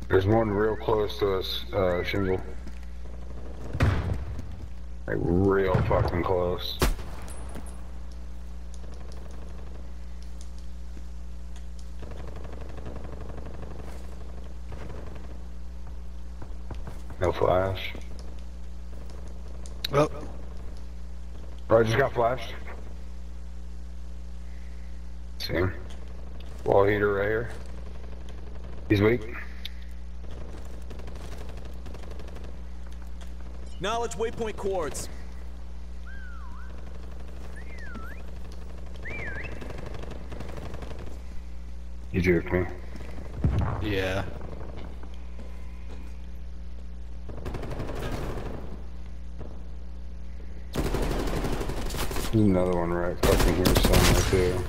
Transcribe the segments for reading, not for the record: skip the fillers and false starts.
There's one real close to us, Shingle. Like, real fucking close. No flash. Oh. I just got flashed. See him. Wall heater right here. He's weak. Knowledge waypoint coords. He juked me. Yeah. There's another one right fucking here somewhere too.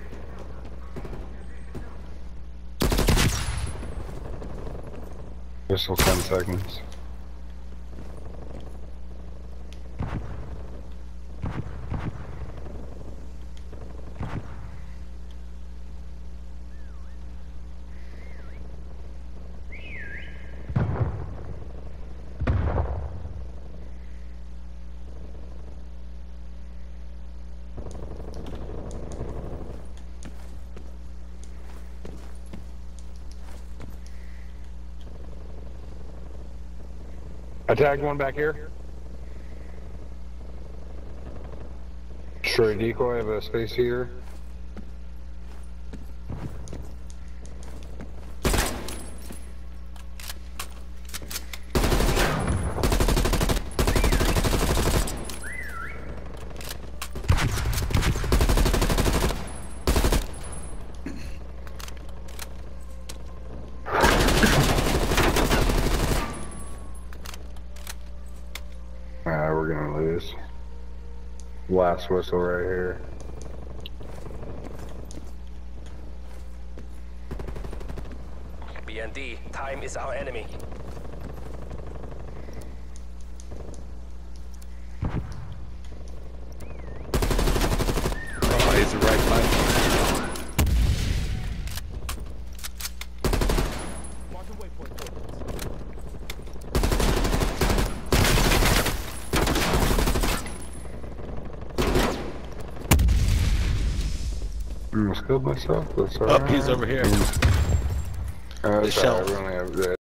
Whistle 10 seconds. I tagged one back here. Straight decoy, I have a space heater. We're gonna lose. Last whistle right here. BND, time is our enemy. Oh, he's the right side. Marking waypoint coordinates. I almost killed myself. That's Oh, alright. he's over here. The shelf. We only have